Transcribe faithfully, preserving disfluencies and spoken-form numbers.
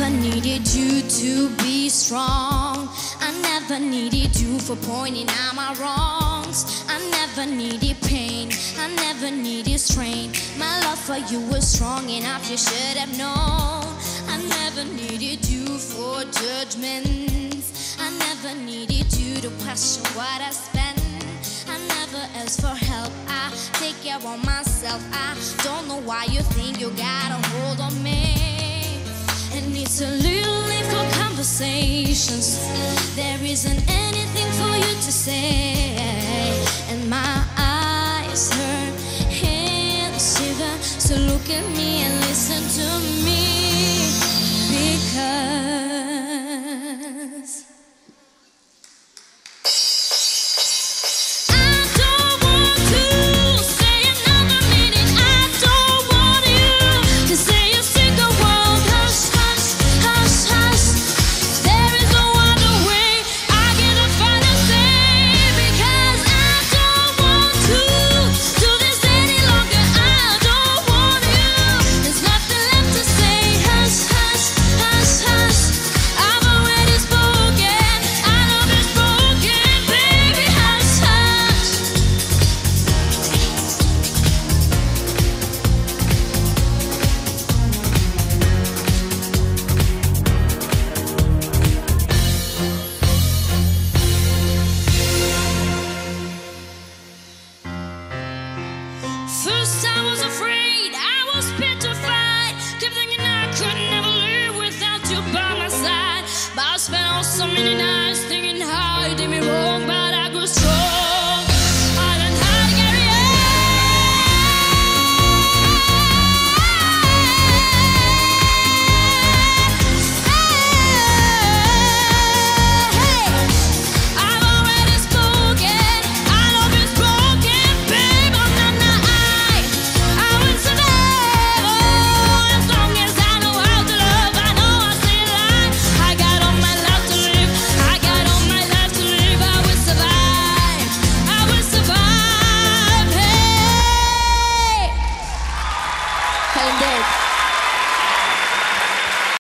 never needed you to be strong. I never needed you for pointing out my wrongs. I never needed pain, I never needed strain. My love for you was strong enough, you should have known. I never needed you for judgments. I never needed you to question what I spent. I never asked for help, I take care of myself. I don't know why you think you got a hold on me. And it's a little late for conversations. There isn't anything for you to say. And my eyes hurt, hands shiver. So look at me and listen to me. Because first I was afraid, I was petrified. Kept thinking I could never live without you by my side. But I spent all so many nights